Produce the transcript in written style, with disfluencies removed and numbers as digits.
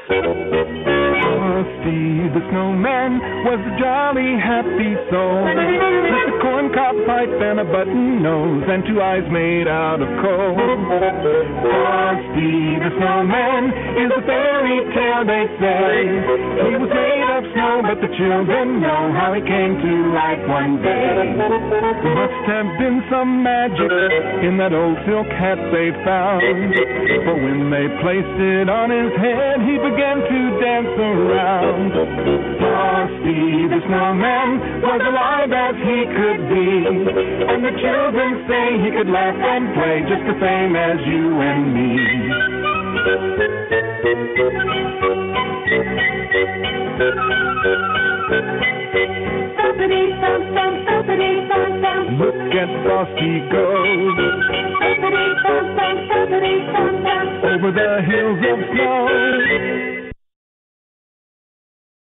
Frosty the Snowman was a jolly, happy soul with a corncob pipe and a button nose and two eyes made out of coal. Frosty the Snowman is a fairy tale, they say. He was made of snow, but the children know how he came to life one day. There must have been some magic in that old silk hat they found, for when they placed it on his head, he began to dance around. Frosty the Snowman was alive as he could be, and the children say he could laugh and play just the same as you and me. Look at Frosty go over the hills of snow.